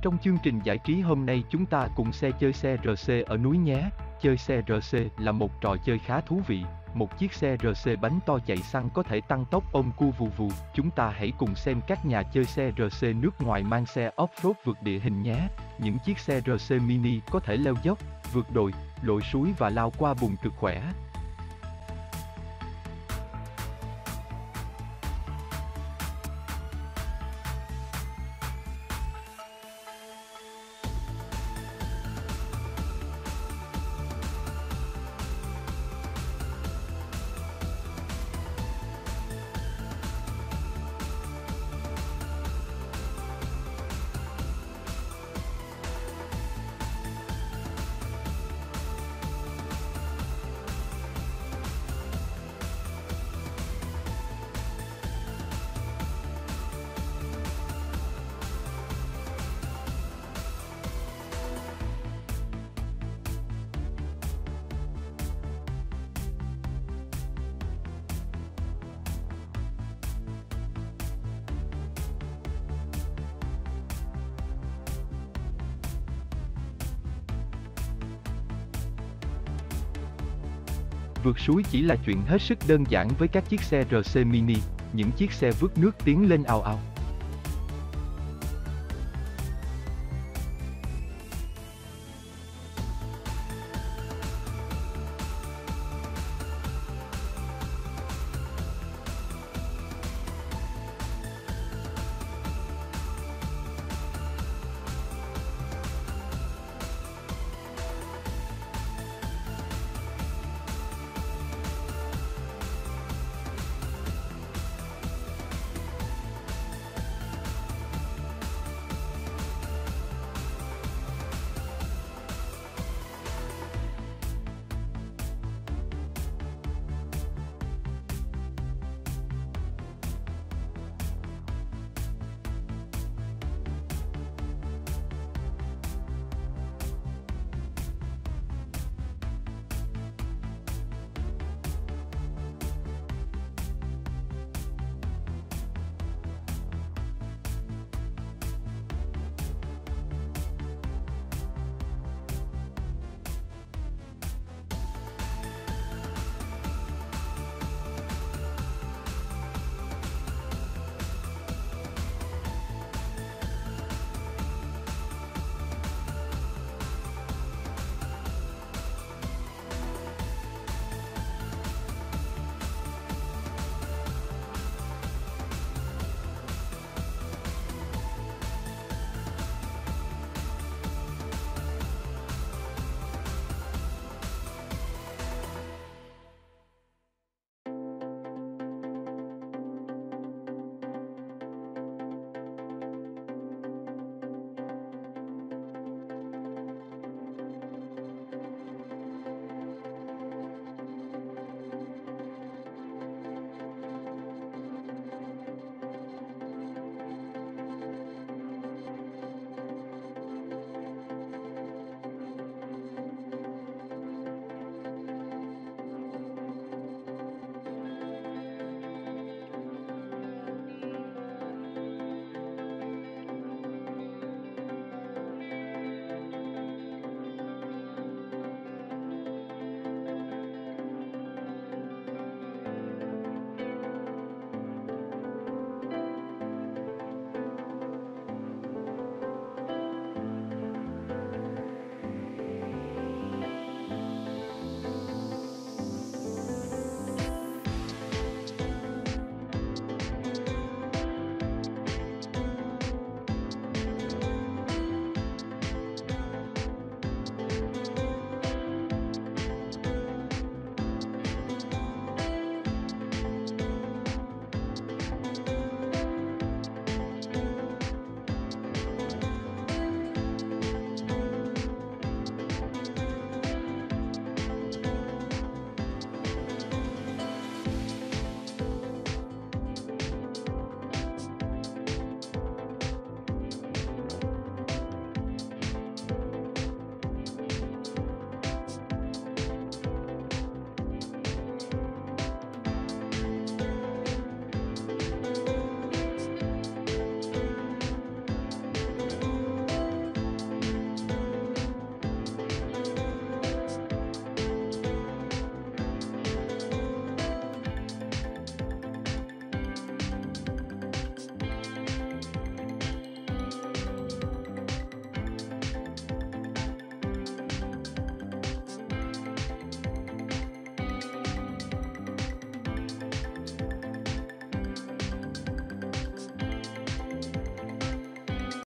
Trong chương trình giải trí hôm nay chúng ta cùng chơi xe RC ở núi nhé. Chơi xe RC là một trò chơi khá thú vị. Một chiếc xe RC bánh to chạy xăng có thể tăng tốc ôm cua vù vù. Chúng ta hãy cùng xem các nhà chơi xe RC nước ngoài mang xe off-road vượt địa hình nhé. Những chiếc xe RC mini có thể leo dốc, vượt đồi, lội suối và lao qua bùn cực khỏe. Vượt suối chỉ là chuyện hết sức đơn giản với các chiếc xe RC mini, những chiếc xe vượt nước tiến lên ào ào.